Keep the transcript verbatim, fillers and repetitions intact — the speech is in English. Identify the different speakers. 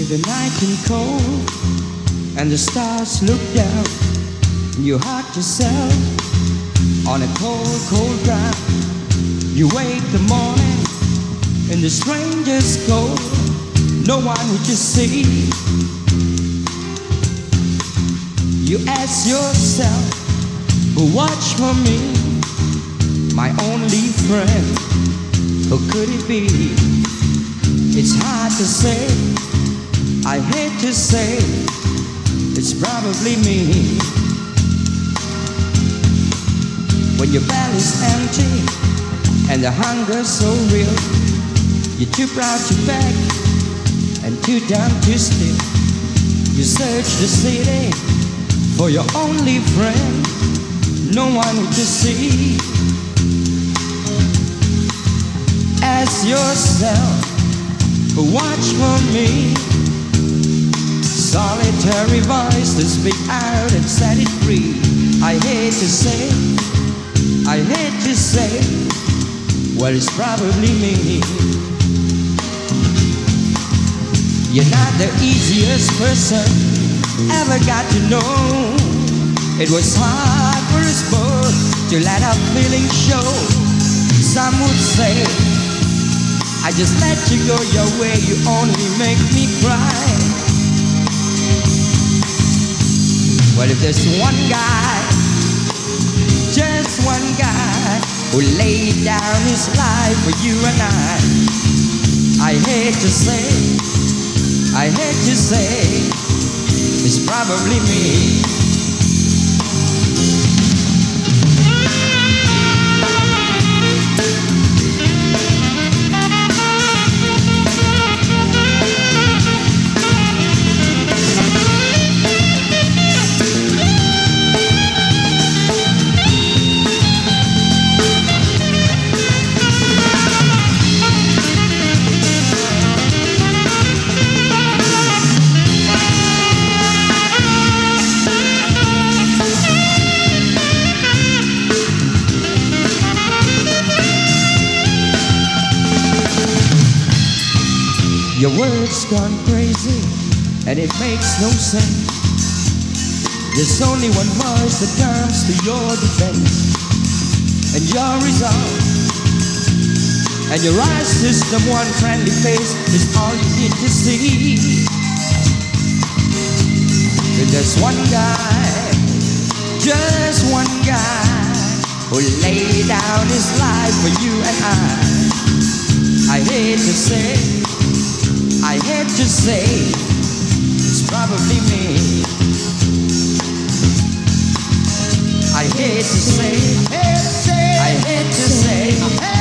Speaker 1: With the night and cold and the stars look down, and you hurt yourself on a cold, cold ground. You wake the morning in the strangest cold, no one would you see. You ask yourself, who watch for me, my only friend, who could it be? It's hard to say, I hate to say, it's probably me. When your belly's empty and the hunger's so real, you're too proud to beg and too dumb to steal. You search the city for your only friend, no one to see. Ask yourself, watch for me. Solitary voice to speak out and set it free. I hate to say, I hate to say, well, it's probably me. You're not the easiest person ever got to know. It was hard for us both to let our feelings show. Some would say, I just let you go your way, you only make me cry. Well, if there's one guy, just one guy, who laid down his life for you and I, I hate to say, I hate to say, it's probably me. Your words gone crazy, and it makes no sense. There's only one voice that comes to your defense, and your resolve, and your eye system, one friendly face is all you need to see. If there's one guy, just one guy, who laid down his life for you and I, I hate to say, I hate to say, it's probably me. I hate to say, I hate to say, I hate to say,